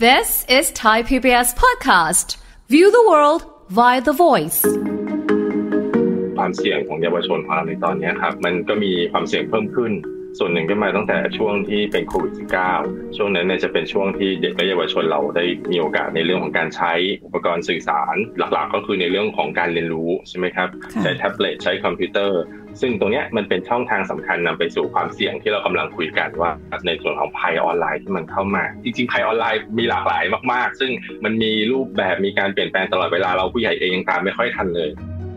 This is Thai PBS podcast. View the world via the voice. ความเสี่ยงของเยาวชนของเราในตอนนี้ครับมันก็มีความเสี่ยงเพิ่มขึ้นส่วนหนึ่งก็มาตั้งแต่ช่วงที่เป็นโควิด -19 ช่วงนั้นเนี่ยจะเป็นช่วงที่เด็กและเยาวชนเราได้มีโอกาสในเรื่องของการใช้อุปกรณ์สื่อสารหลักๆก็คือในเรื่องของการเรียนรู้ใช่ไหมครับใช้แท็บเล็ตใช้คอมพิวเตอร์ซึ่งตรงนี้มันเป็นช่องทางสำคัญนำไปสู่ความเสี่ยงที่เรากำลังคุยกันว่าในส่วนของภัยออนไลน์ที่มันเข้ามาจริงๆภัยออนไลน์มีหลากหลายมากๆซึ่งมันมีรูปแบบมีการเปลี่ยนแปลงตลอดเวลาเราผู้ใหญ่เองยังตามไม่ค่อยทันเลย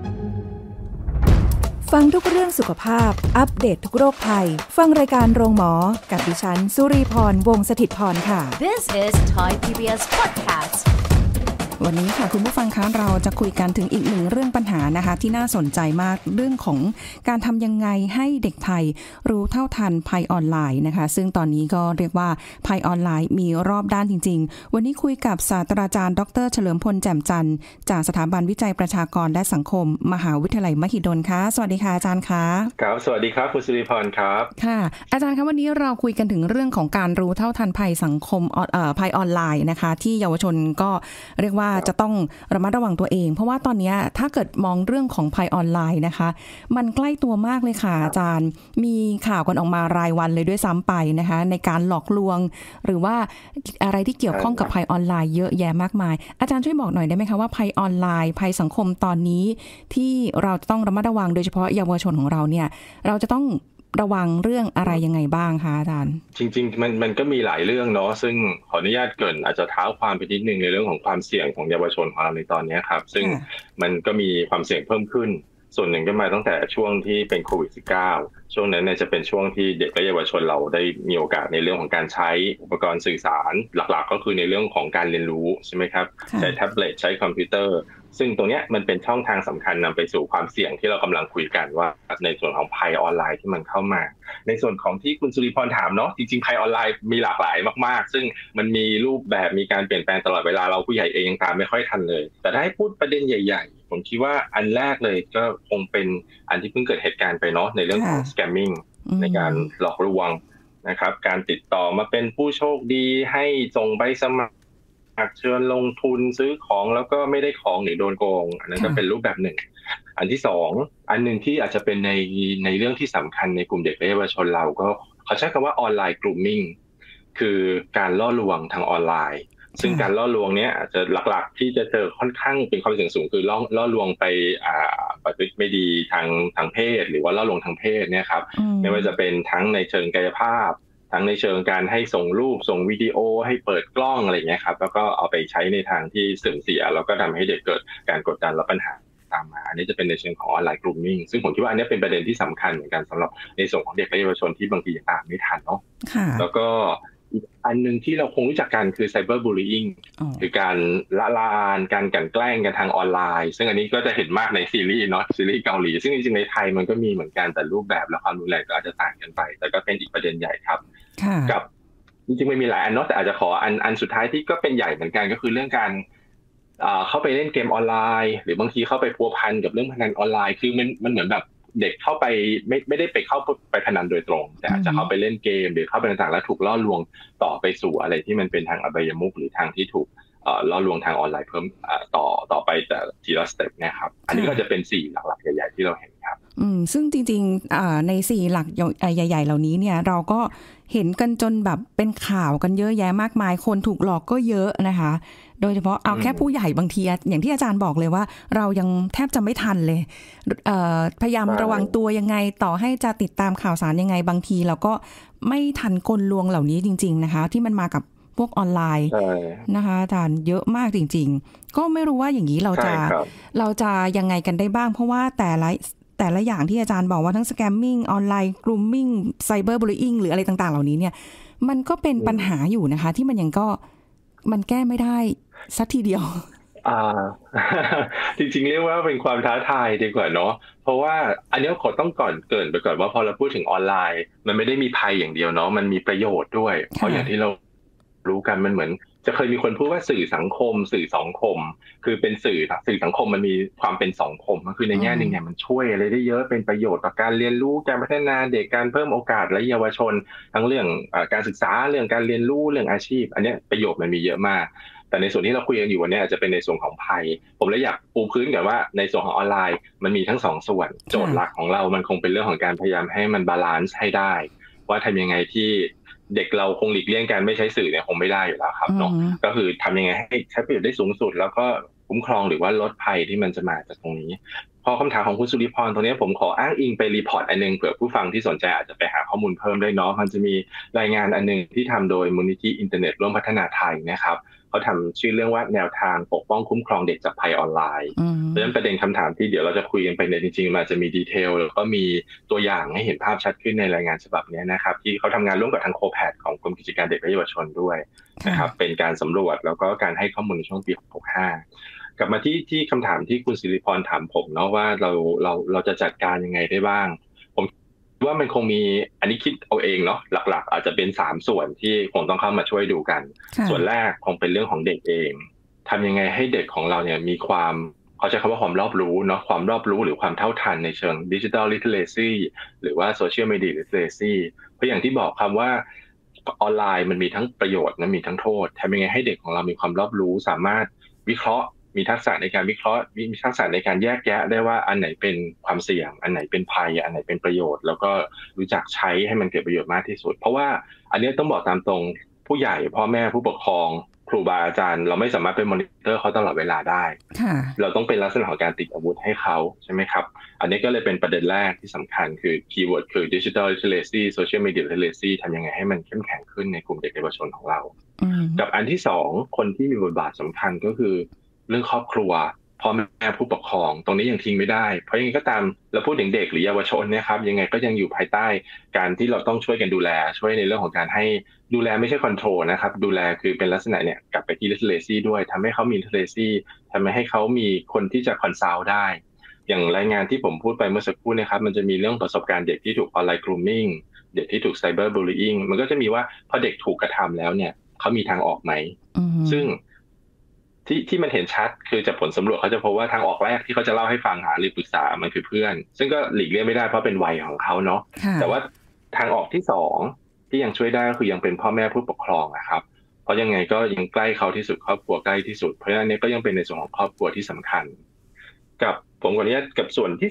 ฟังทุกเรื่องสุขภาพอัปเดต ทุกโรคภัยฟังรายการโรงหมอกับดิฉันสุรีพรวงศ์สถิตย์พรค่ะ This is Thai PBS podcast. วันนี้ค่ะคุณผู้ฟังคะเราจะคุยกันถึงอีกหนึ่งเรื่องปัญหานะคะที่น่าสนใจมากเรื่องของการทำยังไงให้เด็กไทยรู้เท่าทันภัยออนไลน์นะคะซึ่งตอนนี้ก็เรียกว่าภัยออนไลน์มีรอบด้านจริงๆวันนี้คุยกับศาสตราจารย์ดร.เฉลิมพลแจ่มจันทร์จากสถาบันวิจัยประชากรและสังคมมหาวิทยาลัยมหิดลค่ะสวัสดีค่ะอาจารย์คะครับสวัสดีครับคุณสุริพรครับค่ะอาจารย์คะวันนี้เราคุยกันถึงเรื่องของการรู้เท่าทันภัยสังคมภัยออนไลน์นะคะที่เยาวชนก็เรียกว่าจะต้องระมัดระวังตัวเองเพราะว่าตอนนี้ถ้าเกิดมองเรื่องของภัยออนไลน์นะคะมันใกล้ตัวมากเลยค่ะอาจารย์มีข่าวกันออกมารายวันเลยด้วยซ้ำไปนะคะในการหลอกลวงหรือว่าอะไรที่เกี่ยวข้องกับภัยออนไลน์เยอะแยะมากมายอาจารย์ช่วยบอกหน่อยได้ไหมคะว่าภัยออนไลน์ภัยสังคมตอนนี้ที่เราจะต้องระมัดระวังโดยเฉพาะเยาวชนของเราเนี่ยเราจะต้องระวังเรื่องอะไรยังไงบ้างคะอาจารย์จริงๆมันก็มีหลายเรื่องเนาะซึ่งขออนุญาตเกริ่นอาจจะเท้าความไปนิดนึงในเรื่องของความเสี่ยงของเยาวชนของเราในตอนนี้ครับซึ่งมันก็มีความเสี่ยงเพิ่มขึ้นส่วนหนึ่งก็มาตั้งแต่ช่วงที่เป็นโควิด -19 ช่วงนั้นเนี่ยจะเป็นช่วงที่เด็กและเยาวชนเราได้มีโอกาสในเรื่องของการใช้อุปกรณ์สื่อสารหลักๆก็คือในเรื่องของการเรียนรู้ใช่ไหมครับใช้แท็บเล็ตใช้คอมพิวเตอร์ซึ่งตรงนี้มันเป็นช่องทางสำคัญนำไปสู่ความเสี่ยงที่เรากำลังคุยกันว่าในส่วนของภัยออนไลน์ที่มันเข้ามาในส่วนของที่คุณสุริพรถามเนาะจริงๆภัยออนไลน์มีหลากหลายมากๆซึ่งมันมีรูปแบบมีการเปลี่ยนแปลงตลอดเวลาเราผู้ใหญ่เองยังตามไม่ค่อยทันเลยแต่ถ้าให้พูดประเด็นใหญ่ๆผมคิดว่าอันแรกเลยก็คงเป็นอันที่เพิ่งเกิดเหตุการณ์ไปเนาะในเรื่องของ scamming ในการหลอกลวงนะครับการติดต่อมาเป็นผู้โชคดีให้ส่งใบสมัครเชิญลงทุนซื้อของแล้วก็ไม่ได้ของหรือโดนโกงอันนั้นก็เป็นรูปแบบหนึ่งอันที่สองอันหนึ่งที่อาจจะเป็นในเรื่องที่สำคัญในกลุ่มเด็กและเยาวชนเราก็เขาใช้คำว่าออนไลน์ grooming คือการล่อลวงทางออนไลน์ซึ่งการล่อลวงเนี้ยอาจจะหลักๆที่จะเจอค่อนข้างเป็นความเสี่ยงสูงคือล่อลวงไปประพฤติไม่ดีทางเพศหรือว่าล่อลวงทางเพศเนี่ยครับไม่ว่าจะเป็นทั้งในเชิงกายภาพทั้งในเชิงการให้ส่งรูปส่งวิดีโอให้เปิดกล้องอะไรอย่างเงี้ยครับแล้วก็เอาไปใช้ในทางที่เสื่อมเสียแล้วก็ทำให้เด็กเกิดการกดดันและปัญหาตามมาอันนี้จะเป็นในเชิงของออนไลน์ grooming ซึ่งผมคิดว่าอันนี้เป็นประเด็นที่สำคัญเหมือนกันสำหรับในส่วนของเด็กและเยาวชนที่บางทียังตามไม่ทันเนาะแล้วก็อีกอันนึงที่เราคงรู้จักกันคือ cyber bullying คือการละลานการกลั่นแกล้งกันทางออนไลน์ซึ่งอันนี้ก็จะเห็นมากในซีรีส์เนาะซีรีส์เกาหลีซึ่งจริงๆในไทยมันก็มีเหมือนกันแต่รูปแบบและความรุนแรงก็อาจจะต่างกันไปแต่ก็เป็นอีกประเด็นใหญ่ครับกับจริงๆไม่มีหลายอันเนาะแต่อาจจะขออันสุดท้ายที่ก็เป็นใหญ่เหมือนกันก็คือเรื่องการเข้าไปเล่นเกมออนไลน์หรือบางทีเข้าไปพัวพันกับเรื่องพนันออนไลน์คือมันเหมือนแบบเด็กเข้าไปไม่ได้ไปเข้าไปพนันโดยตรงแต่อาจจะเข้าไปเล่นเกมหรือเข้าไปต่างๆแล้วถูกล่อลวงต่อไปสู่อะไรที่มันเป็นทางอบายมุขหรือทางที่ถูกล่อลวงทางออนไลน์เพิ่มต่อไปแต่ทีละสเต็ปนะครับอันนี้ก็จะเป็น4หลักๆใหญ่ๆที่เราเห็นครับซึ่งจริงๆใน4หลักใหญ่ๆเหล่านี้เนี่ยเราก็เห็นกันจนแบบเป็นข่าวกันเยอะแยะมากมายคนถูกหลอกก็เยอะนะคะโดยเฉพาะเอาแค่ผู้ใหญ่บางทีอย่างที่อาจารย์บอกเลยว่าเรายังแทบจะไม่ทันเลยพยายามระวังตัวยังไงต่อให้จะติดตามข่าวสารยังไงบางทีเราก็ไม่ทันกลลวงเหล่านี้จริงๆนะคะที่มันมากับพวกออนไลน์นะคะอาจารย์เยอะมากจริงๆก็ไม่รู้ว่าอย่างนี้เราจะยังไงกันได้บ้างเพราะว่าแต่ละอย่างที่อาจารย์บอกว่าทั้ง scamming ออนไลน์ grooming cyber bullying หรืออะไรต่างๆเหล่านี้เนี่ยมันก็เป็นปัญหาอยู่นะคะที่มันยังก็มันแก้ไม่ได้สักทีเดียวจริงๆเรียกว่าเป็นความท้าทายดีกว่าเนาะเพราะว่าอันนี้ขอต้องเกริ่นไปก่อนว่าพอเราพูดถึงออนไลน์มันไม่ได้มีภัยอย่างเดียวเนาะมันมีประโยชน์ด้วยเพราะอย่างที่เรารู้กันมันเหมือนจะเคยมีคนพูดว่าสื่อสังคมสื่อสังคมคือเป็นสื่อสังคมมันมีความเป็นสังคมก็คือในแง่นึงเนี่ยมันช่วยอะไรได้เยอะเป็นประโยชน์ต่อการเรียนรู้การพัฒนาเด็กการเพิ่มโอกาสและเยาวชนทั้งเรื่องการศึกษาเรื่องการเรียนรู้เรื่องอาชีพอันนี้ประโยชน์มันมีเยอะมากแต่ในส่วนที่เราคุยกันอยู่วันนี้อาจจะเป็นในส่วนของภัยผมเลยอยากปูพื้นกันว่าในส่วนของออนไลน์มันมีทั้งสองส่วนโจทย์หลักของเรามันคงเป็นเรื่องของการพยายามให้มันบาลานซ์ให้ได้ว่าทำยังไงที่เด็กเราคงหลีกเลี่ยงการไม่ใช้สื่อเนี่ยคงไม่ได้อยู่แล้วครับเนาะก็คือทำยังไงให้ใช้ประโยชน์ได้สูงสุดแล้วก็คุ้มครองหรือว่าลดภัยที่มันจะมาจากตรงนี้พอคำถามของคุณสุริพรตรงนี้ผมขออ้างอิงไปรีพอร์ตอันนึงเผื่อผู้ฟังที่สนใจอาจจะไปหาข้อมูลเพิ่มได้เนาะมันจะมีรายงานอันนึงที่ทำโดยมูลนิธิอินเทอร์เน็ตร่วมพัฒนาไทยนะครับเขาทำชื่อเรื่องว่าแนวทางปกป้องคุ้มครองเด็กจากภัยออนไลน์เพราะฉะนั้นประเด็นคำถามที่เดี๋ยวเราจะคุยกันไปเนี่ยจริงๆมันจะมีดีเทลแล้วก็มีตัวอย่างให้เห็นภาพชัดขึ้นในรายงานฉบับนี้นะครับที่เขาทำงานร่วมกับทางโคแพดของกรมกิจการเด็กและเยาวชนด้วยนะครับเป็นการสำรวจแล้วก็การให้ข้อมูลในช่วงปี65กลับมาที่คำถามที่คุณศิริพรถามผมเนาะว่าเราจะจัดการยังไงได้บ้างผมว่ามันคงมีอันนี้คิดเอาเองเนาะหลักๆอาจจะเป็น3ส่วนที่คงต้องเข้ามาช่วยดูกันส่วนแรกคงเป็นเรื่องของเด็กเองทำยังไงให้เด็กของเราเนี่ยมีความเขาใช้คำว่าความรอบรู้เนาะความรอบรู้หรือความเท่าทันในเชิงดิจิทัลลิเทเรซีหรือว่าโซเชียลมีเดียลิเทเรซีเพราะอย่างที่บอกคำว่าออนไลน์มันมีทั้งประโยชน์และมีทั้งโทษทำยังไงให้เด็กของเรามีความรอบรู้สามารถวิเคราะห์มีทักษะในการวิเคราะห์มีทักษะในการแยกแยะได้ว่าอันไหนเป็นความเสี่ยงอันไหนเป็นภัยอันไหนเป็นประโยชน์แล้วก็รู้จักใช้ให้มันเกิดประโยชน์มากที่สุดเพราะว่าอันนี้ต้องบอกตามตรงผู้ใหญ่พ่อแม่ผู้ปกครองครูบาอาจารย์เราไม่สามารถเป็นมอนิเตอร์เขาตลอดเวลาได้เราต้องเป็นลักษณะของการติดอาวุธให้เขาใช่ไหมครับอันนี้ก็เลยเป็นประเด็นแรกที่สำคัญคือคีย์เวิร์ดคือ Digital Literacy Social Media Literacy ทำยังไงให้มันเข้มแข็งขึ้นในกลุ่มเด็กเยาวชนของเรากับอันที่2คนที่มีบทบาทสำคัญก็คือเรื่องครอบครัวพ่อแม่ผู้ปกครองตรงนี้ยังทิ้งไม่ได้เพราะยังไงก็ตามเราพูดถึงเด็กหรือเยาวชนเนี่ยครับยังไงก็ยังอยู่ภายใต้การที่เราต้องช่วยกันดูแลช่วยในเรื่องของการให้ดูแลไม่ใช่คอนโทรลนะครับดูแลคือเป็นลักษณะเนี่ยกลับไปที่ literacy ด้วยทำให้เขามี literacy ทำให้เขามีคนที่จะคอนซัลท์ได้อย่างรายงานที่ผมพูดไปเมื่อสักครู่นะครับมันจะมีเรื่องประสบการณ์เด็กที่ถูกออนไลน์ grooming เด็กที่ถูก cyber bullying มันก็จะมีว่าพอเด็กถูกกระทำแล้วเนี่ยเขามีทางออกไหมซึ่งที่มันเห็นชัดคือจากผลสำรวจเขาจะพบว่าทางออกแรกที่เขาจะเล่าให้ฟังหาหรือปรึกษามันคือเพื่อนซึ่งก็หลีกเลี่ยงไม่ได้เพราะเป็นวัยของเขาเนาะแต่ว่าทางออกที่2ที่ยังช่วยได้ก็คือยังเป็นพ่อแม่ผู้ปกครองนะครับเพราะยังไงก็ยังใกล้เขาที่สุดครอบครัวใกล้ที่สุดเพราะฉะนั้นนี้ก็ยังเป็นในส่วนของครอบครัวที่สำคัญกับผมขออนุญาตกับส่วนที่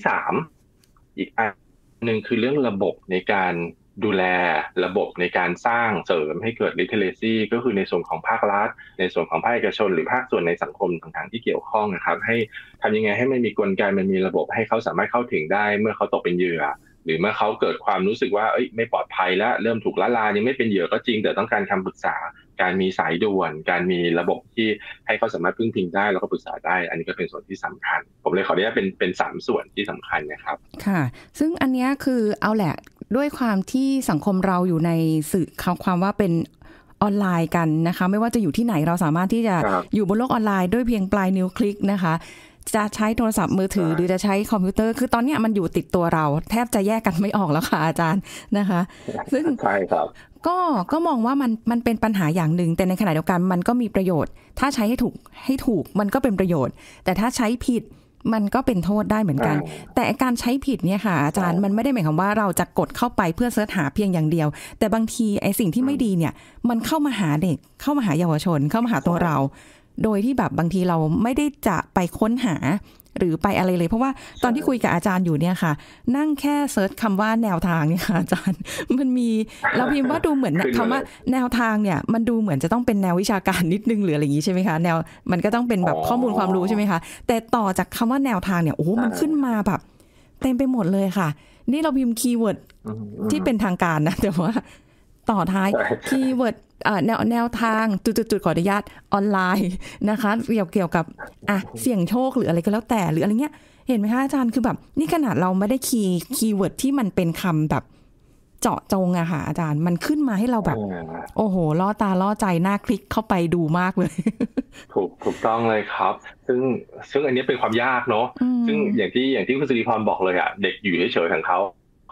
3อีกอันนึงคือเรื่องระบบในการดูแลระบบในการสร้างเสริมให้เกิด literacy ก็คือในส่วนของภาครัฐในส่วนของภาคเอกชนหรือภาคส่วนในสังคมต่างๆที่เกี่ยวข้องนะครับให้ทำยังไงให้มันมีกลไกมันมีระบบให้เขาสามารถเข้าถึงได้เมื่อเขาตกเป็นเหยื่อหรือเมื่อเขาเกิดความรู้สึกว่าไม่ปลอดภัยแล้วเริ่มถูกละลานยังไม่เป็นเหยื่อก็จริงแต่ต้องการคำปรึกษาการมีสายด่วนการมีระบบที่ให้เขาสามารถพึ่งพิงได้แล้วก็ปรึกษาได้อันนี้ก็เป็นส่วนที่สำคัญผมเลยขออนุญาตเป็น3ส่วนที่สำคัญนะครับค่ะซึ่งอันนี้คือเอาแหละด้วยความที่สังคมเราอยู่ในสื่อความว่าเป็นออนไลน์กันนะคะไม่ว่าจะอยู่ที่ไหนเราสามารถที่จะอยู่บนโลกออนไลน์ด้วยเพียงปลายนิ้วคลิกนะคะจะใช้โทรศัพท์มือถือหรือจะใช้คอมพิวเตอร์คือตอนนี้มันอยู่ติดตัวเราแทบจะแยกกันไม่ออกแล้วค่ะอาจารย์นะคะซึ่งใช่ครับก็มองว่ามันเป็นปัญหาอย่างหนึ่งแต่ในขณะเดียวกันมันก็มีประโยชน์ถ้าใช้ให้ถูกมันก็เป็นประโยชน์แต่ถ้าใช้ผิดมันก็เป็นโทษได้เหมือนกันแต่การใช้ผิดเนี่ยค่ะอาจารย์มันไม่ได้หมายความว่าเราจะกดเข้าไปเพื่อเสิร์ชหาเพียงอย่างเดียวแต่บางทีไอ้สิ่งที่ไม่ดีเนี่ยมันเข้ามาหาเด็กเข้ามาหาเยาวชนเข้ามาหาตัวเราโดยที่แบบบางทีเราไม่ได้จะไปค้นหาหรือไปอะไรเลยเพราะว่าตอนที่คุยกับอาจารย์อยู่เนี่ยค่ะนั่งแค่เซิร์ชคำว่าแนวทางเนี่ยค่ะอาจารย์มันมีเราพิมพ์ว่าดูเหมือนคำว่าแนวทางเนี่ยมันดูเหมือนจะต้องเป็นแนววิชาการนิดนึงหรืออะไรอย่างนี้ใช่ไหมคะแนวมันก็ต้องเป็นแบบข้อมูลความรู้ใช่ไหมคะแต่ต่อจากคำว่าแนวทางเนี่ยโอ้มันขึ้นมาแบบเต็มไปหมดเลยค่ะนี่เราพิมพ์คีย์เวิร์ดที่เป็นทางการนะแต่ว่าต่อท้ายคีย์เวิร์ดแนวทางจุดๆขออนุญาตออนไลน์นะคะเกี่ยวกับเสี่ยงโชคหรืออะไรก็แล้วแต่หรืออะไรเงี้ยเห็นไหมคะอาจารย์คือแบบนี่ขนาดเราไม่ได้คีย์เวิร์ดที่มันเป็นคำแบบเจาะจงอะค่ะอาจารย์มันขึ้นมาให้เราแบบโอ้โหล่อตาล่อใจน่าคลิกเข้าไปดูมากเลยถูกต้องเลยครับซึ่งอันนี้เป็นความยากเนาะซึ่งอย่างที่คุณสิริพรบอกเลยอะเด็กอยู่เฉยๆของเขา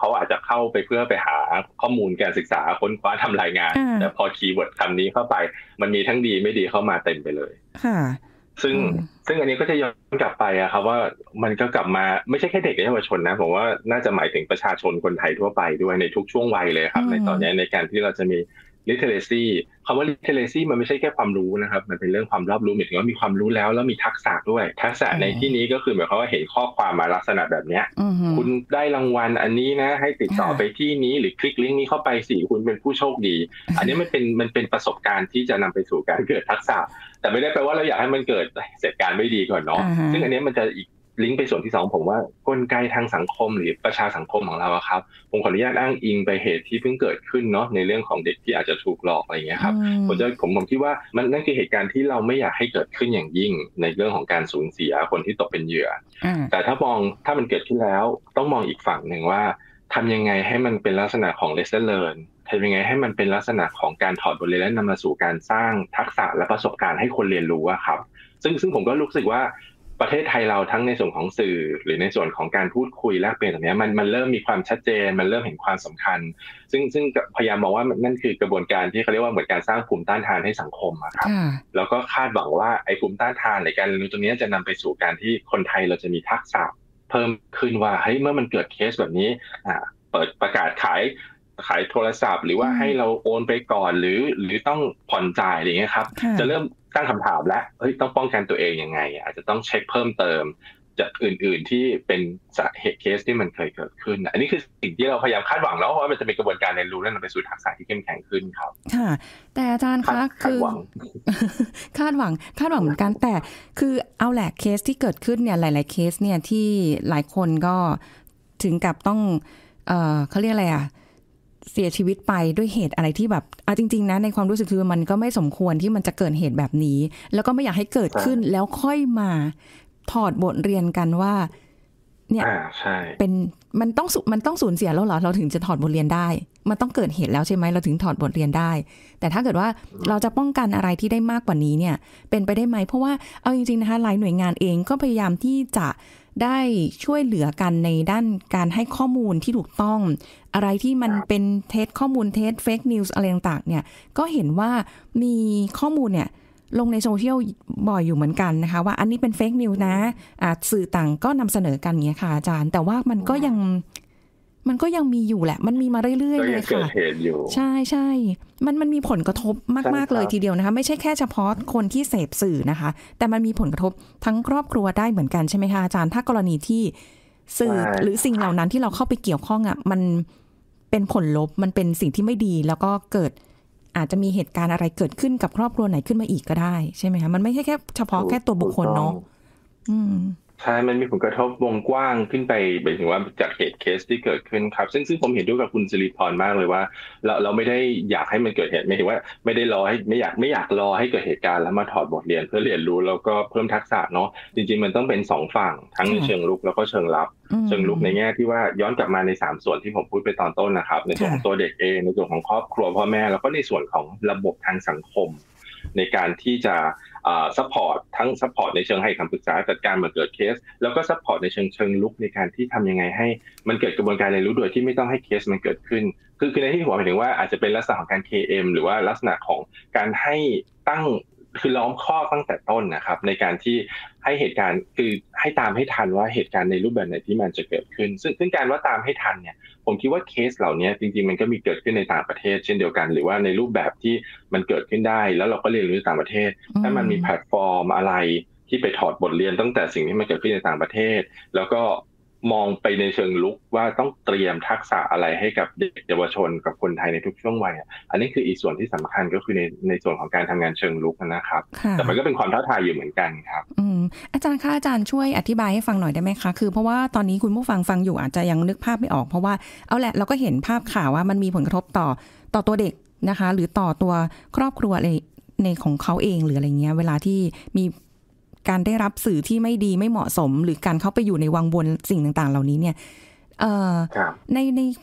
เขาอาจจะเข้าไปเพื่อไปหาข้อมูลการศึกษาค้นคว้าทำรายงานแต่พอคีย์เวิร์ดคำนี้เข้าไปมันมีทั้งดีไม่ดีเข้ามาเต็มไปเลยซึ่งอันนี้ก็จะย้อนกลับไปอะครับว่ามันก็กลับมาไม่ใช่แค่เด็กและเยาวชนนะผมว่าน่าจะหมายถึงประชาชนคนไทยทั่วไปด้วยในทุกช่วงวัยเลยครับในตอนนี้ในการที่เราจะมี literacy คำว่า literacy มันไม่ใช่แค่ความรู้นะครับมันเป็นเรื่องความรอบรู้หมายถึงว่ามีความรู้แล้วมีทักษะด้วยทักษะในที่นี้ก็คือหมายความว่าเห็นข้อความมาลักษณะแบบนี้คุณได้รางวัลอันนี้นะให้ติดต่อไปที่นี้หรือคลิกลิงก์นี้เข้าไปสิคุณเป็นผู้โชคดีอันนี้มันเป็นประสบการณ์ที่จะนำไปสู่การเกิดทักษะแต่ไม่ได้แปลว่าเราอยากให้มันเกิดเหตุการณ์ไม่ดีก่อนเนาะซึ่งอันนี้มันจะอีกลิงก์ไปส่วนที่2ผมว่ากลไกทางสังคมหรือประชาสังคมของเราครับผมขออนุญาตอ้างอิงไปเหตุที่เพิ่งเกิดขึ้นเนาะในเรื่องของเด็กที่อาจจะถูกหลอกอะไรอย่างเงี้ยครับผมคิดว่ามันนั่นคือเหตุการณ์ที่เราไม่อยากให้เกิดขึ้นอย่างยิ่งในเรื่องของการสูญเสียคนที่ตกเป็นเหยื่อแต่ถ้ามันเกิดขึ้นแล้วต้องมองอีกฝั่งหนึ่งว่าทำยังไงให้มันเป็นลักษณะของ lesson learn ทำยังไงให้มันเป็นลักษณะของการถอดบทเรียนและนำมาสู่การสร้างทักษะและประสบการณ์ให้คนเรียนรู้ครับซึ่งผมก็รู้สึกว่าประเทศไทยเราทั้งในส่วนของสื่อหรือในส่วนของการพูดคุยแลกเปลี่ยนตรงนี้มันเริ่มมีความชัดเจนมันเริ่มเห็นความสำคัญซึ่งพยายามมองว่านั่นคือกระบวนการที่เขาเรียกว่าเหมือนการสร้างภูมิต้านทานให้สังคมครับแล้วก็คาดหวังว่าไอ้ภูมิต้านทานในการเรียนรู้ตรงนี้จะนำไปสู่การที่คนไทยเราจะมีทักษะเพิ่มขึ้นว่าเฮ้ยเมื่อมันเกิดเคสแบบนี้เปิดประกาศขายโทรศัพท์หรือว่าให้เราโอนไปก่อนหรือต้องผ่อนจ่ายอะไรเงี้ยครับจะเริ่มตั้งคำถามแล้วต้องป้องกันตัวเองยังไงอาจจะต้องเช็คเพิ่มเติมจากอื่นๆที่เป็นสาเหตุเคสที่มันเคยเกิดขึ้นอันนี้คือสิ่งที่เราพยายามคาดหวังแล้วเพราะว่ามันจะเป็นกระบวนการเรียนรู้และนำไปสู่ทักษะที่เข้มแข็งขึ้นครับค่ะแต่อาจารย์คะคือคาดหวังเหมือนกันแต่คือเอาแหละเคสที่เกิดขึ้นเนี่ยหลายๆเคสเนี่ยที่หลายคนก็ถึงกับต้องเขาเรียกอะไรเสียชีวิตไปด้วยเหตุอะไรที่แบบจริงๆนะในความรู้สึกคือมันก็ไม่สมควรที่มันจะเกิดเหตุแบบนี้แล้วก็ไม่อยากให้เกิดขึ้นแล้วค่อยมาถอดบทเรียนกันว่าเนี่ยเป็นมันต้องสูญเสียแล้วเหรอเราถึงจะถอดบทเรียนได้มันต้องเกิดเหตุแล้วใช่ไหมเราถึงถอดบทเรียนได้แต่ถ้าเกิดว่าเราจะป้องกันอะไรที่ได้มากกว่านี้เนี่ยเป็นไปได้ไหมเพราะว่าเอาจริงๆนะคะหลายหน่วยงานเองก็พยายามที่จะได้ช่วยเหลือกันในด้านการให้ข้อมูลที่ถูกต้องอะไรที่มันเป็นเท็จข้อมูลเท็จเฟกนิวส์อะไรต่างๆเนี่ยก็เห็นว่ามีข้อมูลเนี่ยลงในโซเชียลบ่อยอยู่เหมือนกันนะคะว่าอันนี้เป็นเฟกนิวส์นะสื่อต่างก็นำเสนอกันอย่างเงี้ยค่ะอาจารย์แต่ว่ามันก็ยังมีอยู่แหละมันมีมาเรื่อยๆเลยค่ะใช่ใช่มันมีผลกระทบมากๆเลยทีเดียวนะคะไม่ใช่แค่เฉพาะคนที่เสพสื่อนะคะแต่มันมีผลกระทบทั้งครอบครัวได้เหมือนกันใช่ไหมคะอาจารย์ถ้ากรณีที่สื่อหรือสิ่งเหล่านั้นที่เราเข้าไปเกี่ยวข้องมันเป็นผลลบมันเป็นสิ่งที่ไม่ดีแล้วก็เกิดอาจจะมีเหตุการณ์อะไรเกิดขึ้นกับครอบครัวไหนขึ้นมาอีกก็ได้ใช่ไหมคะมันไม่ใช่แค่เฉพาะแค่ตัวบุคคลเนาะใช่มันมีผลกระทบวงกว้างขึ้นไปหมายถึงว่าจากเหตุเคสที่เกิดขึ้นครับซึ่งผมเห็นด้วยกับคุณสิริพรมากเลยว่าเราไม่ได้อยากให้มันเกิดเหตุไม่ถึงว่าไม่ได้รอให้ไม่อยากรอให้เกิดเหตุการณ์แล้วมาถอดบทเรียนเพื่อเรียนรู้แล้วก็เพิ่มทักษะเนาะจริงๆมันต้องเป็น2ฝั่งทั้งในเชิงรุกแล้วก็เชิงรับเชิงรุกในแง่ที่ว่าย้อนกลับมาใน3ส่วนที่ผมพูดไปตอนต้นนะครับในส่วนของตัวเด็กเองในส่วนของครอบครัวพ่อแม่แล้วก็ในส่วนของระบบทางสังคมในการที่จะซัพพอร์ตทั้งซัพพอร์ตในเชิงให้คำปรึกษาจัดการเมื่อเกิดเคสแล้วก็ซัพพอร์ตในเชิงลุกในการที่ทำยังไงให้มันเกิดกระบวนการเรียนรู้โดยที่ไม่ต้องให้เคสมันเกิดขึ้นคือในที่ผมหมายถึงว่าอาจจะเป็นลักษณะของการ KM หรือว่าลักษณะของการให้ตั้งคือล้อมข้อตั้งแต่ต้นนะครับในการที่ให้เหตุการณ์คือให้ตามให้ทันว่าเหตุการณ์ในรูปแบบไหนที่มันจะเกิดขึ้นซึ่งการว่าตามให้ทันเนี่ยผมคิดว่าเคสเหล่านี้จริงๆมันก็มีเกิดขึ้นในต่างประเทศเช่นเดียวกันหรือว่าในรูปแบบที่มันเกิดขึ้นได้แล้วเราก็เรียนรู้ในต่างประเทศถ้ามันมีแพลตฟอร์มอะไรที่ไปถอดบทเรียนตั้งแต่สิ่งที่มันเกิดขึ้นในต่างประเทศแล้วก็มองไปในเชิงลุกว่าต้องเตรียมทักษะอะไรให้กับเด็กเยาวชนกับคนไทยในทุกช่วงวัยอันนี้คืออีกส่วนที่สำคัญก็คือในส่วนของการทำงานเชิงลุกนะครับแต่มันก็เป็นความท้าทายอยู่เหมือนกันครับอาจารย์คะอาจารย์ช่วยอธิบายให้ฟังหน่อยได้ไหมคะคือเพราะว่าตอนนี้คุณผู้ฟังอยู่อาจจะยังนึกภาพไม่ออกเพราะว่าเอาแหละเราก็เห็นภาพข่าวว่ามันมีผลกระทบต่อตัวเด็กนะคะหรือต่อตัวครอบครัวอะไรในของเขาเองหรืออะไรเงี้ยเวลาที่มีการได้รับสื่อที่ไม่ดีไม่เหมาะสมหรือการเข้าไปอยู่ในวังวนสิ่งต่างๆเหล่านี้เนี่ยใน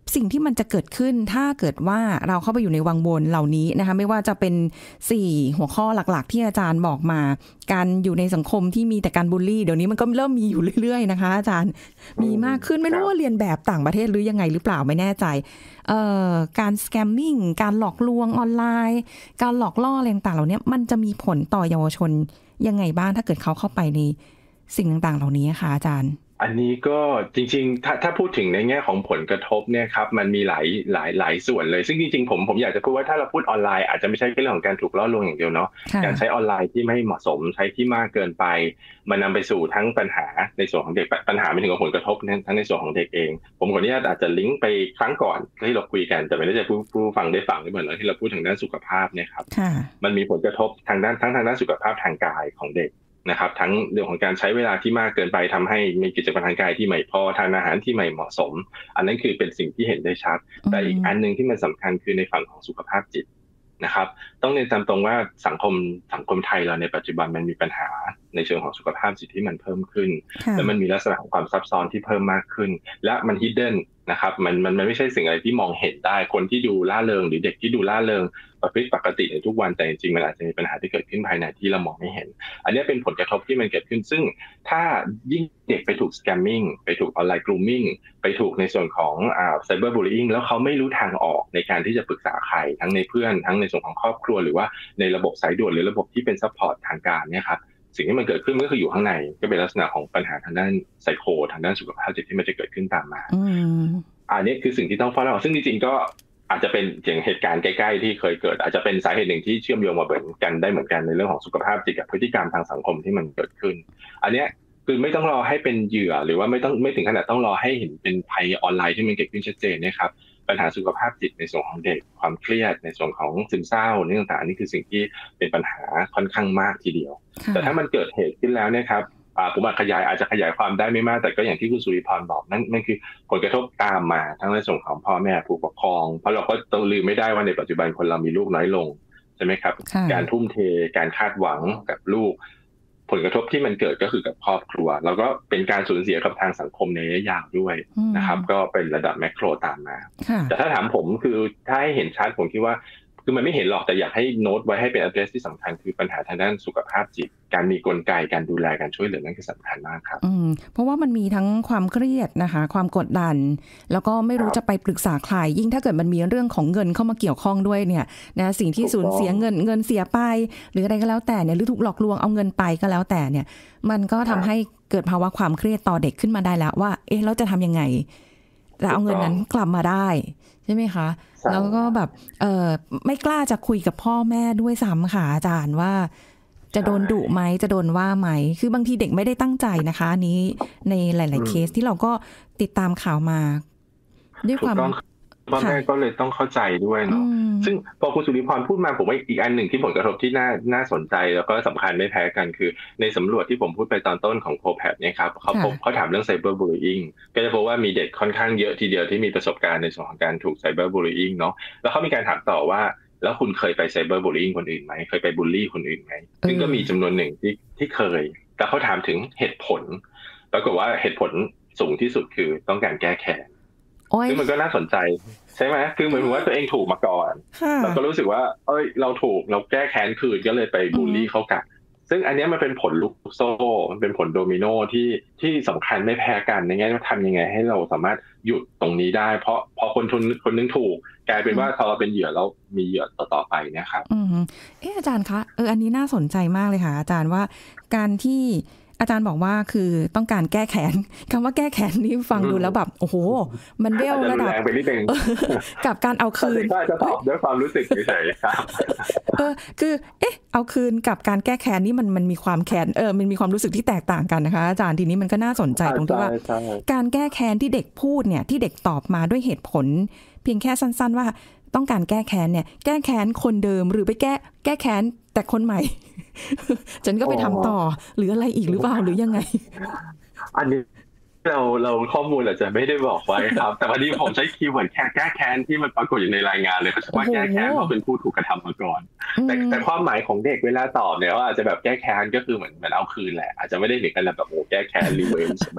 สิ่งที่มันจะเกิดขึ้นถ้าเกิดว่าเราเข้าไปอยู่ในวังวนเหล่านี้นะคะไม่ว่าจะเป็น4หัวข้อหลักๆที่อาจารย์บอกมาการอยู่ในสังคมที่มีแต่การบูลลี่เดี๋ยวนี้มันก็เริ่มมีอยู่เรื่อยๆนะคะอาจารย์มีมากขึ้นไม่รู้ว่าเรียนแบบต่างประเทศหรือยังไงหรือเปล่าไม่แน่ใจการสแกมมิ่งการหลอกลวงออนไลน์การหลอกล่ออะไรต่างๆเหล่านี้มันจะมีผลต่อเยาวชนยังไงบ้างถ้าเกิดเขาเข้าไปในสิ่งต่างๆเหล่านี้ค่ะอาจารย์อันนี้ก็จริงๆถ้าพูดถึงในแง่ของผลกระทบเนี่ยครับมันมีหลายส่วนเลยซึ่งจริงๆผมอยากจะพูดว่าถ้าเราพูดออนไลน์อาจจะไม่ใช่แค่เรื่องของการถูกล่อลวงอย่างเดียวเนาะการใช้ออนไลน์ที่ไม่เหมาะสมใช้ที่มากเกินไปมันนำไปสู่ทั้งปัญหาในส่วนของเด็กปัญหาไม่ถึงกับผลกระทบทั้งในส่วนของเด็กเองผมขออนุญาตอาจจะลิงก์ไปครั้งก่อนที่เราคุยกันแต่ไม่ได้จะผู้ฟังได้ฟังได้เหมือนที่เราพูดถึงด้านสุขภาพเนี่ยครับมันมีผลกระทบทางด้านสุขภาพทางกายของเด็กนะครับทั้งเรื่องของการใช้เวลาที่มากเกินไปทำให้มีกิจกรรมทางกายที่ไม่พอทานอาหารที่ไม่เหมาะสมอันนั้นคือเป็นสิ่งที่เห็นได้ชัดแต่อีกอันนึงที่มันสำคัญคือในฝั่งของสุขภาพจิตนะครับต้องเรียนตามตรงว่าสังคมไทยเราในปัจจุบันมันมีปัญหาในเชิงของสุขภาพจิตที่มันเพิ่มขึ้นและมันมีลักษณะของความซับซ้อนที่เพิ่มมากขึ้นและมัน hidden นะครับมันไม่ใช่สิ่งอะไรที่มองเห็นได้คนที่ดูล่าเริงหรือเด็กที่ดูล่าเริงปกติในทุกวันแต่จริงๆมันอาจจะมีปัญหาที่เกิดขึ้นภายในที่เรามองไม่เห็นอันนี้เป็นผลกระทบที่มันเกิดขึ้นซึ่งถ้ายิ่งเด็กไปถูกสแกมมิ่งไปถูกออนไลน์กรูมมิ่งไปถูกในส่วนของไซเบอร์บูลลี่แล้วเขาไม่รู้ทางออกในการที่จะปรึกษาใครทั้งในเพื่อนทั้งในส่วนของครอบครัวหรือว่าในระบบสายด่วนหรือระบบที่เป็นซัพพอร์ตทางการเนี่ยครับสิ่งที่มันเกิดขึ้นก็คืออยู่ข้างในก็เป็นลักษณะของปัญหาทางด้านไซโคทางด้านสุขภาพจิตที่มันจะเกิดขึ้นตามมาอันนี้คือสิ่งที่ต้องเฝ้าระวังซึ่งจริงๆก็อาจจะเป็นอย่างเหตุการณ์ใกล้ๆที่เคยเกิดอาจจะเป็นสาเหตุหนึ่งที่เชื่อมโยงมาเหมือนกันได้เหมือนกันในเรื่องของสุขภาพจิตกับพฤติกรรมทางสังคมที่มันเกิดขึ้นอันนี้คือไม่ต้องรอให้เป็นเหยื่อหรือว่าไม่ถึงขนาดต้องรอให้เห็นเป็นภัยออนไลน์ที่มันเกิดขึ้นชัดเจนนะครับปัญหาสุขภาพจิตในส่วนของเด็กความเครียดในส่วนของซึมเศร้านี่ต่างๆนี่คือสิ่งที่เป็นปัญหาค่อนข้างมากทีเดียวแต่ถ้ามันเกิดเหตุขึ้นแล้วเนี่ยครับผมอาจจะขยายความได้ไม่มากแต่ก็อย่างที่คุณสุริพรบอกนั่นคือผลกระทบตามมาทั้งในส่วนของพ่อแม่ผู้ปกครองเพราะเราก็ต้องลืมไม่ได้ว่าในปัจจุบันคนเรามีลูกน้อยลงใช่ไหมครับการทุ่มเทการคาดหวังกับลูกผลกระทบที่มันเกิดก็คือกับครอบครัวแล้วก็เป็นการสูญเสียกับทางสังคมในระยะยาวด้วยนะครับก็เป็นระดับแมคโครตามมาแต่ถ้าถามผมคือถ้าให้เห็นชัดผมคิดว่าคือมันไม่เห็นหรอกแต่อยากให้โน้ตไว้ให้เป็น address ที่สำคัญคือปัญหาทางด้านสุขภาพจิตการมีกลไกการดูแลการช่วยเหลือนั่นคือสำคัญมากครับเพราะว่ามันมีทั้งความเครียดนะคะความกดดันแล้วก็ไม่รู้จะไปปรึกษาใครยิ่งถ้าเกิดมันมีเรื่องของเงินเข้ามาเกี่ยวข้องด้วยเนี่ยนะสิ่งที่สูญเสียเงินเสียไปหรืออะไรก็แล้วแต่เนี่ยหรือถูกหลอกลวงเอาเงินไปก็แล้วแต่เนี่ยมันก็ทำให้เกิดภาวะความเครียดต่อเด็กขึ้นมาได้แล้วว่าเราจะทำยังไงจะเอาเงินนั้นกลับมาได้ใช่ไหมคะแล้วก็แบบไม่กล้าจะคุยกับพ่อแม่ด้วยซ้ำค่ะอาจารย์ว่าจะโดนดุไหมจะโดนว่าไหมคือบางทีเด็กไม่ได้ตั้งใจนะคะอันนี้ในหลายๆเคสที่เราก็ติดตามข่าวมาด้วยความพ่อแม่ก็เลยต้องเข้าใจด้วยเนาะซึ่งพอคุณสุริพรพูดมาผมว่าอีกอันหนึ่งที่ผลกระทบที่น่าสนใจแล้วก็สำคัญไม่แพ้กันคือในสำรวจที่ผมพูดไปตอนต้นของโพแพดเนี่ยครับเขาถามเรื่องไซเบอร์บูลลี่ก็จะพบว่ามีเด็กค่อนข้างเยอะทีเดียวที่มีประสบการณ์ในส่วนของการถูกไซเบอร์บูลลี่เนาะแล้วเขามีการถามต่อว่าแล้วคุณเคยไปไซเบอร์บูลลี่คนอื่นไหมเคยไปบูลลี่คนอื่นไหมซึ่งก็มีจำนวนหนึ่งที่เคยแต่เขาถามถึงเหตุผลปรากฏว่าเหตุผลสูงที่สุดคือต้องการแก้แค้นซึ่งมันก็น่าสนใจใช่ไหมคือเหมือนว่าตัวเองถูกมาก่อนเราก็รู้สึกว่าเราถูกเราแก้แค้นคืนก็เลยไปบูลลี่เขากลับซึ่งอันนี้มันเป็นผลลูกโซ่มันเป็นผลโดมิโนที่สำคัญไม่แพ้กันในแง่ว่าทำยังไงให้เราสามารถหยุดตรงนี้ได้เพราะพอคนนึงถูกกลายเป็นว่าพอเราเป็นเหยื่อแล้วมีเหยื่อต่อไปเนี่ยครับอาจารย์คะอันนี้น่าสนใจมากเลยค่ะอาจารย์ว่าการที่อาจารย์บอกว่าคือต้องการแก้แค้นคำว่าแก้แค้นนี่ฟังดูแล้วแบบโอ้โหมันเวลระดับกับการเอาคืนจะตอบด้วยความรู้สึกเฉยๆครับคือเอาคืนกับการแก้แค้นนี่มันมีความแค้นมันมีความรู้สึกที่แตกต่างกันนะคะอาจารย์ทีนี้มันก็น่าสนใจตรงที่ว่าการแก้แค้นที่เด็กพูดเนี่ยที่เด็กตอบมาด้วยเหตุผลเพียงแค่สั้นๆว่าต้องการแก้แค้นเนี่ยแก้แค้นคนเดิมหรือไปแก้แค้นแต่คนใหม่ฉันก็ไปทำต่อหรืออะไรอีกหรือเปล่าหรือยังไงอันนี้เราข้อมูลอาจจะไม่ได้บอกไว้ครับแต่วันนี้ผมใช้คีย์เวิร์ดแก้แค้นที่มันปรากฏอยู่ในรายงานเลยว่าแก้แค้นเพราะเป็นผู้ถูกกระทำมาก่อนแต่ความหมายของเด็กเวลาตอบเนี่ยว่าอาจจะแบบแก้แค้นก็คือเหมือนเอาคืนแหละอาจจะไม่ได้ถึงกันแบบโอ้แก้แค้นรีเวนจ์แบบเ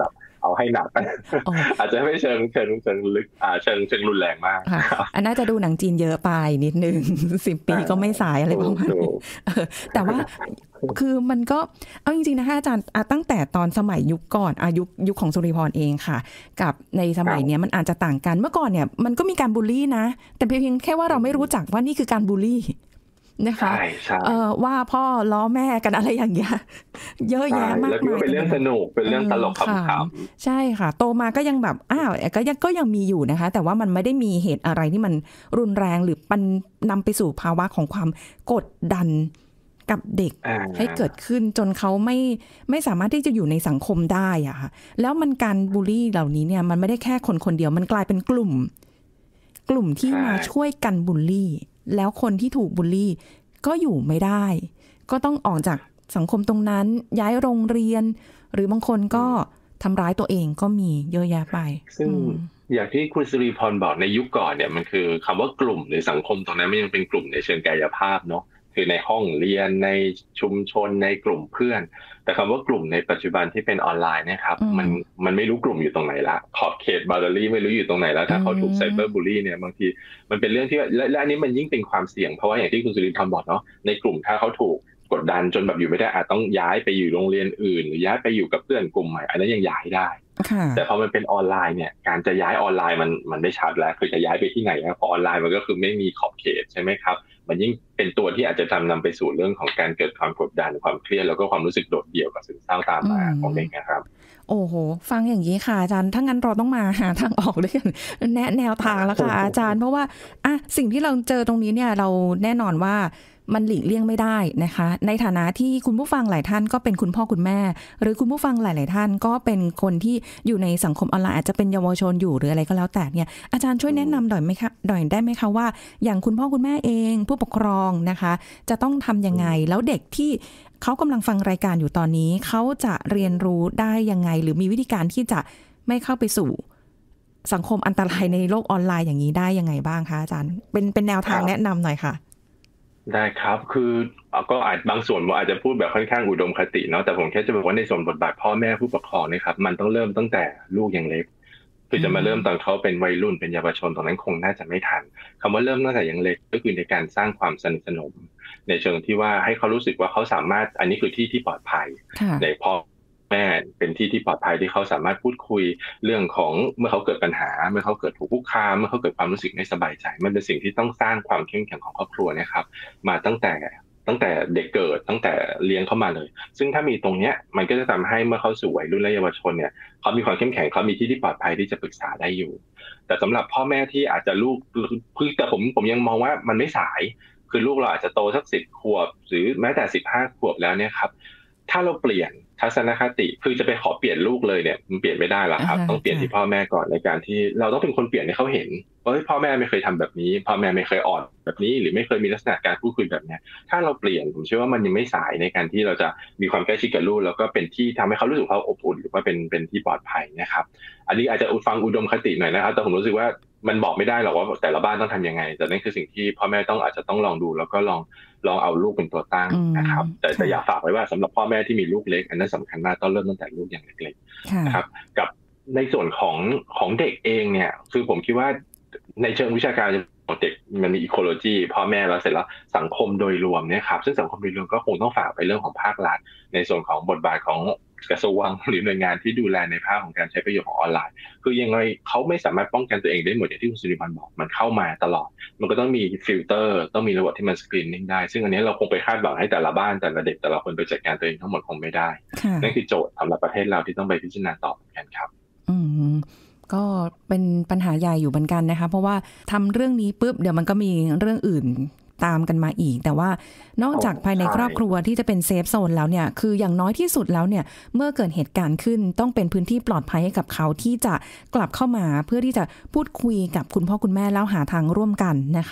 เอาให้หนัก อาจจะไม่เชิงลึกเชิงรุนแรงมากอันน่าจะดูหนังจีนเยอะไปนิดนึง10 ปีก็ไม่สายอะไรประมาณนี้แต่ว่าคือมันก็เอาจริงๆนะคะอาจารย์ตั้งแต่ตอนสมัยยุคก่อนยุคของสุริพรเองค่ะกับในสมัยเนี้ยมันอาจจะต่างกันเมื่อก่อนเนี่ยมันก็มีการบูลลี่นะแต่เพียงแค่ว่าเราไม่รู้จักว่านี่คือการบูลลี่นะคะว่าพ่อล้อแม่กันอะไรอย่างเงี้ยเยอะแยะมากมายแล้วก็เป็นเรื่องสนุกเป็นเรื่องตลกขำๆใช่ค่ะโตมาก็ยังแบบก็ยังมีอยู่นะคะแต่ว่ามันไม่ได้มีเหตุอะไรที่มันรุนแรงหรือมันนำไปสู่ภาวะของความกดดันกับเด็กให้เกิดขึ้นจนเขาไม่สามารถที่จะอยู่ในสังคมได้อะค่ะแล้วมันการบูลลี่เหล่านี้เนี่ยมันไม่ได้แค่คนเดียวมันกลายเป็นกลุ่มที่มาช่วยกันบูลลี่แล้วคนที่ถูกบูลลี่ก็อยู่ไม่ได้ก็ต้องออกจากสังคมตรงนั้นย้ายโรงเรียนหรือบางคนก็ทำร้ายตัวเองก็มีเยอะแยะไปซึ่งอย่างที่คุณสิริพรบอกในยุคก่อนเนี่ยมันคือคำว่ากลุ่มในสังคมตรงนั้นมันยังเป็นกลุ่มในเชิงกายภาพเนาะคือในห้องเรียนในชุมชนในกลุ่มเพื่อนแต่คำว่ากลุ่มในปัจจุบันที่เป็นออนไลน์นะครับมันไม่รู้กลุ่มอยู่ตรงไหนละขอบเขตบาวเดอรี่ไม่รู้อยู่ตรงไหนแล้วถ้าเขาถูกไซเบอร์บูลลี่เนี่ยบางทีมันเป็นเรื่องที่และอันนี้มันยิ่งเป็นความเสี่ยงเพราะว่าอย่างที่คุณสิริพรบอกเนาะในกลุ่มถ้าเขาถูกกดดันจนแบบอยู่ไม่ได้อาจต้องย้ายไปอยู่โรงเรียนอื่นหรือย้ายไปอยู่กับเพื่อนกลุ่มใหม่อันนั้นยังย้ายได้แต่พอมันเป็นออนไลน์เนี่ยการจะย้ายออนไลน์มันไม่ชัดแล้วคือจะย้ายไปที่ไหนนะพอออนไลน์มันก็คือไม่มีขอบเขตใช่ไหมครับมันยิ่งเป็นตัวที่อาจจะนำไปสู่เรื่องของการเกิดความกดดันความเครียดแล้วก็ความรู้สึกโดดเดี่ยวกับซึมเศร้าตามมาของเด็กนะครับโอ้โหฟังอย่างนี้ค่ะอาจารย์ถ้างั้นเราต้องมาหาทางออกด้วยกันแนวทางแล้วค่ะอาจารย์เพราะว่าสิ่งที่เราเจอตรงนี้เนี่ยเราแน่นอนว่ามันหลีกเลี่ยงไม่ได้นะคะในฐานะที่คุณผู้ฟังหลายท่านก็เป็นคุณพ่อคุณแม่หรือคุณผู้ฟังหลายๆท่านก็เป็นคนที่อยู่ในสังคมออนไลน์อาจจะเป็นเยาวชนอยู่หรืออะไรก็แล้วแต่เนี่ยอาจารย์ช่วยแนะนำหน่อยได้ไหมคะว่าอย่างคุณพ่อคุณแม่เองผู้ปกครองนะคะจะต้องทำยังไงแล้วเด็กที่เขากำลังฟังรายการอยู่ตอนนี้เขาจะเรียนรู้ได้ยังไงหรือมีวิธีการที่จะไม่เข้าไปสู่สังคมอันตรายในโลกออนไลน์อย่างนี้ได้ยังไงบ้างคะอาจารย์เป็นแนวทางแนะนำหน่อยค่ะได้ครับคือก็อาจบางส่วนผมอาจจะพูดแบบค่อนข้างอุดมคติเนาะแต่ผมแค่จะบอกว่าในส่วนบทบาทพ่อแม่ผู้ปกครองนะครับมันต้องเริ่มตั้งแต่ลูกยังเล็กคือจะมาเริ่มตอนเขาเป็นวัยรุ่นเป็นเยาวชนตรงนั้นคงน่าจะไม่ทันคำว่าเริ่มตั้งแต่ยังเล็กก็คือในการสร้างความสนิทสนมในเชิงที่ว่าให้เขารู้สึกว่าเขาสามารถอันนี้คือที่ปลอดภัยในพ่อแม่เป็นที่ปลอดภัยที่เขาสามารถพูดคุยเรื่องของเมื่อเขาเกิดปัญหาเมื่อเขาเกิดถูกคุกคามเมื่อเขาเกิดความรู้สึกไม่สบายใจมันเป็นสิ่งที่ต้องสร้างความเข้มแข็งของครอบครัวนะครับมาตั้งแต่เด็กเกิดตั้งแต่เลี้ยงเข้ามาเลยซึ่งถ้ามีตรงเนี้ยมันก็จะทำให้เมื่อเขาสู่วัยรุ่นและเยาวชนเนี่ยเขามีความเข้มแข็งเขามีที่ปลอดภัยที่จะปรึกษาได้อยู่แต่สำหรับพ่อแม่ที่อาจจะลูกคือแต่ผมยังมองว่ามันไม่สายคือลูกเราอาจจะโตสัก10 ขวบหรือแม้แต่15 ขวบแล้วเนี่ยครับถ้าเราเปลี่ยนทัศนคติคือจะไปขอเปลี่ยนลูกเลยเนี่ยมันเปลี่ยนไม่ได้หรอกครับต้องเปลี่ยนที่พ่อแม่ก่อนในการที่เราต้องเป็นคนเปลี่ยนให้เขาเห็นว่าพ่อแม่ไม่เคยทำแบบนี้พ่อแม่ไม่เคยอ่อนแบบนี้หรือไม่เคยมีลักษณะการพูดคุยแบบนี้ถ้าเราเปลี่ยนผมเชื่อว่ามันยังไม่สายในการที่เราจะมีความใกล้ชิดกับลูกแล้วก็เป็นที่ทำให้เขารู้สึกเขาอบอุ่นหรือว่าเป็นที่ปลอดภัยนะครับอันนี้อาจจะฟังอุดมคติหน่อยนะครับแต่ผมรู้สึกว่ามันบอกไม่ได้หรอกว่าแต่ละบ้านต้องทำยังไงแต่นั่นคือสิ่งที่พ่อแม่อาจจะต้องลองดูแล้วก็ลองเอาลูกเป็นตัวตั้งนะครับแต่อยากฝากไว้ว่าสำหรับพ่อแม่ที่มีลูกเล็กอันนั้นสำคัญมากต้องเริ่มตั้งแต่ลูกอย่างเล็กๆนะครับกับในส่วนของเด็กเองเนี่ยคือผมคิดว่าในเชิงวิชาการของเด็กมันมีอีโคโลจีพ่อแม่แล้วเสร็จแล้วสังคมโดยรวมเนี่ยครับซึ่งสังคมโดยรวมก็คงต้องฝากไปเรื่องของภาครัฐในส่วนของบทบาทของกระทรวงหรือหน่วยงานที่ดูแลในภาคของการใช้ประโยชน์ของออนไลน์คือยังไงเขาไม่สามารถป้องกันตัวเองได้หมดอย่างที่คุณสิริพันธ์บอกมันเข้ามาตลอดมันก็ต้องมีฟิลเตอร์ต้องมีระบบที่มันสกรีนนิ่งได้ซึ่งอันนี้เราคงไปคาดหวังให้แต่ละบ้านแต่ละเด็กแต่ละคนไปจัดการตัวเองทั้งหมดคงไม่ได้นั่นคือโจทย์สำหรับประเทศเราที่ต้องไปพิจารณาต่อเหมือนกันครับก็เป็นปัญหาใหญ่อยู่เหมือนกันนะคะเพราะว่าทำเรื่องนี้ปุ๊บเดี๋ยวมันก็มีเรื่องอื่นตามกันมาอีกแต่ว่านอกจากภายในครอบครัวที่จะเป็นเซฟโซนแล้วเนี่ยคืออย่างน้อยที่สุดแล้วเนี่ยเมื่อเกิดเหตุการณ์ขึ้นต้องเป็นพื้นที่ปลอดภัยให้กับเขาที่จะกลับเข้ามาเพื่อที่จะพูดคุยกับคุณพ่อคุณแม่แล้วหาทางร่วมกันนะคะ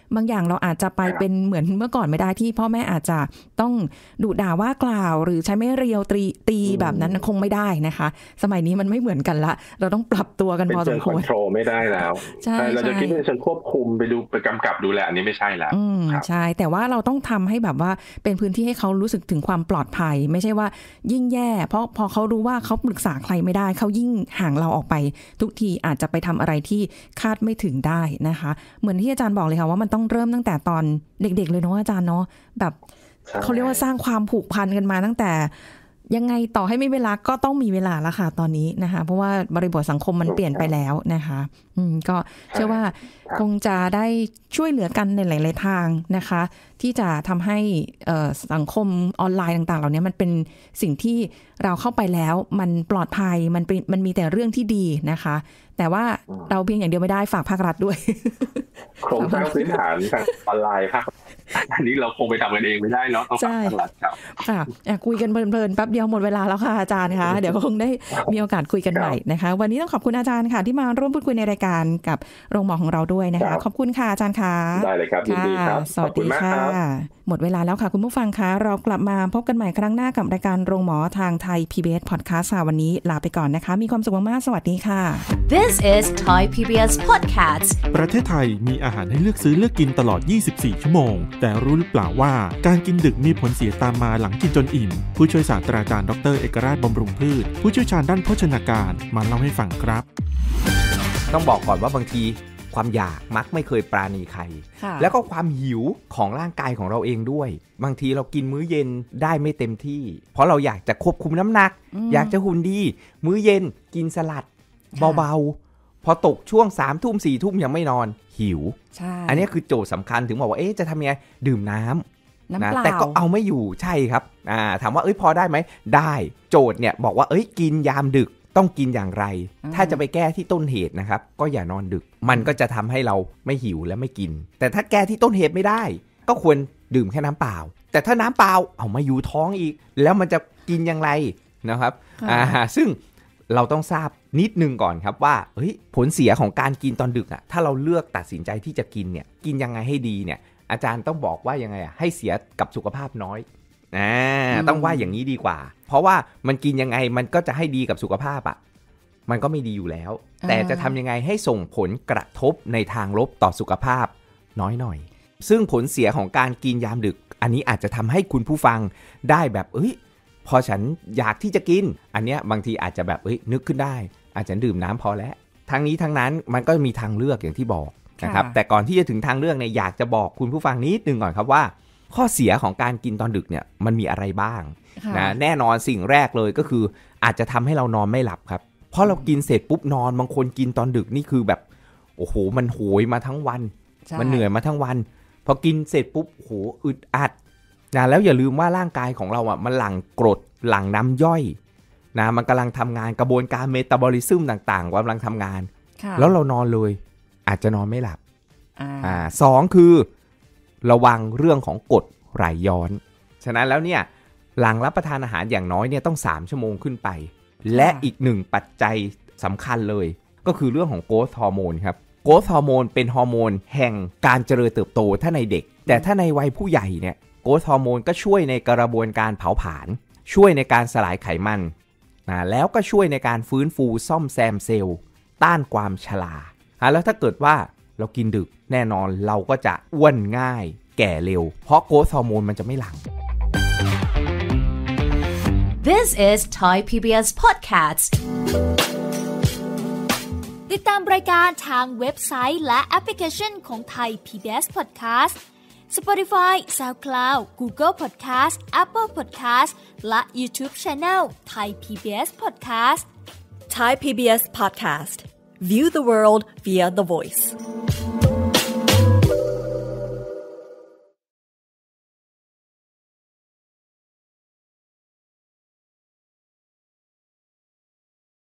บางอย่างเราอาจจะไปเป็นเหมือนเมื่อก่อนไม่ได้ที่พ่อแม่อาจจะต้องดุด่าว่ากล่าวหรือใช้ไม้เรียวตีแบบนั้นคงไม่ได้นะคะสมัยนี้มันไม่เหมือนกันละเราต้องปรับตัวกันพอสมควรคอนโทรลไม่ได้แล้วใช่เราจะคิดว่าฉันควบคุมไปกำกับดูแลอันนี้ไม่ใช่แล้วใช่แต่ว่าเราต้องทำให้แบบว่าเป็นพื้นที่ให้เขารู้สึกถึงความปลอดภัยไม่ใช่ว่ายิ่งแย่เพราะพอเขารู้ว่าเขาปรึกษาใครไม่ได้เขายิ่งห่างเราออกไปทุกทีอาจจะไปทำอะไรที่คาดไม่ถึงได้นะคะเหมือนที่อาจารย์บอกเลยค่ะว่ามันต้องเริ่มตั้งแต่ตอนเด็กๆเลยเนาะอาจารย์เนาะแบบเขาเรียกว่าสร้างความผูกพันกันมาตั้งแต่ยังไงต่อให้ไม่เวลาก็ต้องมีเวลาแล้วค่ะตอนนี้นะคะเพราะว่าบริบทสังคมมันเปลี่ยนไปแล้วนะคะก็เชื่อว่าคงจะได้ช่วยเหลือกันในหลายๆทางนะคะที่จะทำให้สังคมออนไลน์ต่างๆเหล่านี้มันเป็นสิ่งที่เราเข้าไปแล้วมันปลอดภัยมันมีแต่เรื่องที่ดีนะคะแต่ว่าเราเพียงอย่างเดียวไม่ได้ฝากภาครัฐด้วยโครงสร้างพื้นฐานทางออนไลน์ค่ะอันนี้เราคงไปทำกันเองไม่ได้เนาะต้องฝากภาครัฐครับคุยกันเพลินๆแป๊บเดียวหมดเวลาแล้วค่ะอาจารย์คะเดี๋ยวก็คงได้มีโอกาสคุยกันใหม่นะคะวันนี้ต้องขอบคุณอาจารย์ค่ะที่มาร่วมพูดคุยในรายการกับโรงหมอของเราด้วยนะคะขอบคุณค่ะอาจารย์ค่ะได้เลยครับยินดีครับสวัสดีค่ะหมดเวลาแล้วค่ะคุณผู้ฟังคะเรากลับมาพบกันใหม่ครั้งหน้ากับรายการโรงหมอทางไทย PBS Podcast วันนี้ลาไปก่อนนะคะมีความสุขมากๆสวัสดีค่ะ This is Thai PBS Podcast ประเทศไทยมีอาหารให้เลือกซื้อเลือกกินตลอด24ชั่วโมงแต่รู้หรือเปล่าว่าการกินดึกมีผลเสียตามมาหลังกินจนอิ่มผู้ช่วยศาสตราจารย์ดร.เอกราชบำรุงพืชผู้เชี่ยวชาญด้านโภชนาการมาเล่าให้ฟังครับต้องบอกก่อนว่าบางทีความอยากมักไม่เคยปราณีใครแล้วก็ความหิวของร่างกายของเราเองด้วยบางทีเรากินมื้อเย็นได้ไม่เต็มที่เพราะเราอยากจะควบคุมน้ำหนักอยากจะหุ่นดีมื้อเย็นกินสลัดเบาๆพอตกช่วง 3 ทุ่ม 4 ทุ่มยังไม่นอนหิวอันนี้คือโจทย์สำคัญถึงบอกว่าจะทำยังไงดื่มน้ำนะแต่ก็เอาไม่อยู่ใช่ครับถามว่าพอได้ไหมได้โจทย์เนี่ยบอกว่ากินยามดึกต้องกินอย่างไรถ้าจะไปแก้ที่ต้นเหตุนะครับก็อย่านอนดึกมันก็จะทำให้เราไม่หิวและไม่กินแต่ถ้าแก้ที่ต้นเหตุไม่ได้ก็ควรดื่มแค่น้ำเปล่าแต่ถ้าน้ำเปล่าเอามาอยู่ท้องอีกแล้วมันจะกินอย่างไรนะครับซึ่งเราต้องทราบนิดนึงก่อนครับว่าผลเสียของการกินตอนดึกถ้าเราเลือกตัดสินใจที่จะกินเนี่ยกินยังไงให้ดีเนี่ยอาจารย์ต้องบอกว่ายังไงให้เสียกับสุขภาพน้อยต้องว่าอย่างนี้ดีกว่าเพราะว่ามันกินยังไงมันก็จะให้ดีกับสุขภาพมันก็ไม่ดีอยู่แล้วแต่จะทำยังไงให้ส่งผลกระทบในทางลบต่อสุขภาพน้อยหน่อยซึ่งผลเสียของการกินยามดึกอันนี้อาจจะทำให้คุณผู้ฟังได้แบบพอฉันอยากที่จะกินอันเนี้ยบางทีอาจจะแบบนึกขึ้นได้อาจจะดื่มน้ำพอแล้วทั้งนี้ทั้งนั้นมันก็มีทางเลือกอย่างที่บอกนะครับแต่ก่อนที่จะถึงทางเลือกเนี่ยอยากจะบอกคุณผู้ฟังนิดนึงก่อนครับว่าข้อเสียของการกินตอนดึกเนี่ยมันมีอะไรบ้างนะแน่นอนสิ่งแรกเลยก็คืออาจจะทำให้เรานอนไม่หลับครับเพราะเรากินเสร็จปุ๊บนอนบางคนกินตอนดึกนี่คือแบบโอ้โหมันโหยมาทั้งวันมันเหนื่อยมาทั้งวันพอกินเสร็จปุ๊บโอ้โหอึดอัดนะแล้วอย่าลืมว่าร่างกายของเรามันหลั่งกรดหลั่งน้ำย่อยนะมันกำลังทำงานกระบวนการเมตาบอลิซึมต่างๆกำลังทำงานแล้วเรานอนเลยอาจจะนอนไม่หลับสองคือระวังเรื่องของกรดไหลย้อนฉะนั้นแล้วเนี่ยหลังรับประทานอาหารอย่างน้อยเนี่ยต้อง3ชั่วโมงขึ้นไปและอีกหนึ่งปัจจัยสำคัญเลยก็คือเรื่องของโกรทฮอร์โมนครับโกรทฮอร์โมนเป็นฮอร์โมนแห่งการเจริญเติบโตถ้าในเด็กแต่ถ้าในวัยผู้ใหญ่เนี่ยโกรทฮอร์โมนก็ช่วยในกระบวนการเผาผลาญช่วยในการสลายไขมันแล้วก็ช่วยในการฟื้นฟูซ่อมแซมเซลล์ต้านความชราแล้วถ้าเกิดว่าเรากินดึกแน่นอนเราก็จะอ้วนง่ายแก่เร็วเพราะโกรทฮอร์โมนมันจะไม่หลั่ง This is Thai PBS Podcast ติดตามรายการทางเว็บไซต์และแอปพลิเคชันของ Thai PBS Podcast Spotify, SoundCloud, Google Podcast, Apple Podcast และ YouTube Channel Thai PBS Podcast Thai PBS Podcast View the world via the voice